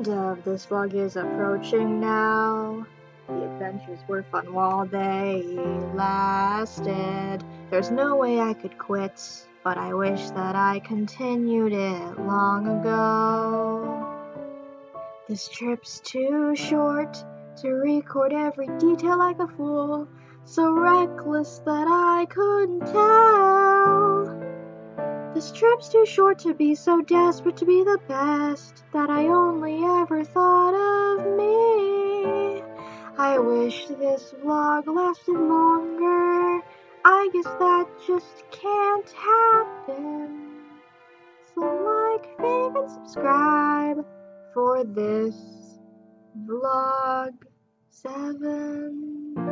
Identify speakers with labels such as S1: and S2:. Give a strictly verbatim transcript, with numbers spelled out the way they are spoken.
S1: end of this vlog is approaching now. The adventures were fun while they lasted. There's no way I could quit, but I wish that I continued it long ago. This trip's too short to record every detail like a fool, so reckless that I couldn't tell. This trip's too short to be so desperate to be the best that I only ever thought of me. I wish this vlog lasted longer. I guess that just can't happen. So like, fave, and subscribe for this vlog seven.